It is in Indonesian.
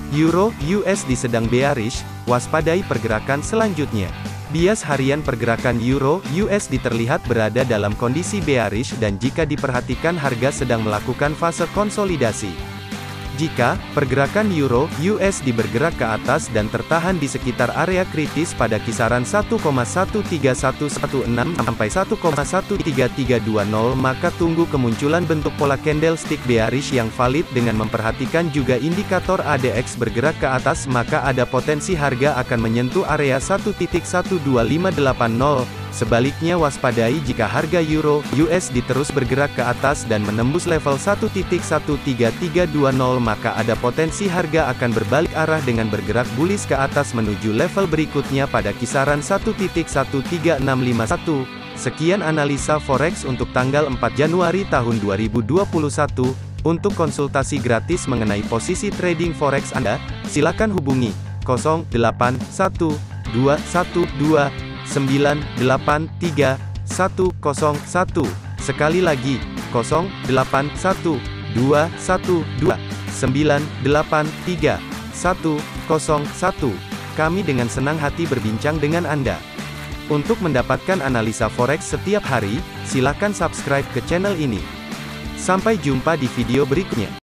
Euro USD sedang bearish, waspadai pergerakan selanjutnya. Bias harian pergerakan Euro USD terlihat berada dalam kondisi bearish dan jika diperhatikan harga sedang melakukan fase konsolidasi. Jika pergerakan Euro USD bergerak ke atas dan tertahan di sekitar area kritis pada kisaran 1,13116 sampai 1,13320, maka tunggu kemunculan bentuk pola candlestick bearish yang valid dengan memperhatikan juga indikator ADX bergerak ke atas, maka ada potensi harga akan menyentuh area 1.12580. Sebaliknya waspadai jika harga Euro USD terus bergerak ke atas dan menembus level 1.13320, maka ada potensi harga akan berbalik arah dengan bergerak bullish ke atas menuju level berikutnya pada kisaran 1.13651. Sekian analisa forex untuk tanggal 4 Januari tahun 2021. Untuk konsultasi gratis mengenai posisi trading forex Anda, silakan hubungi 081212983101. Sekali lagi, 081212983101. Kami dengan senang hati berbincang dengan Anda. Untuk mendapatkan analisa forex setiap hari, silakan subscribe ke channel ini. Sampai jumpa di video berikutnya.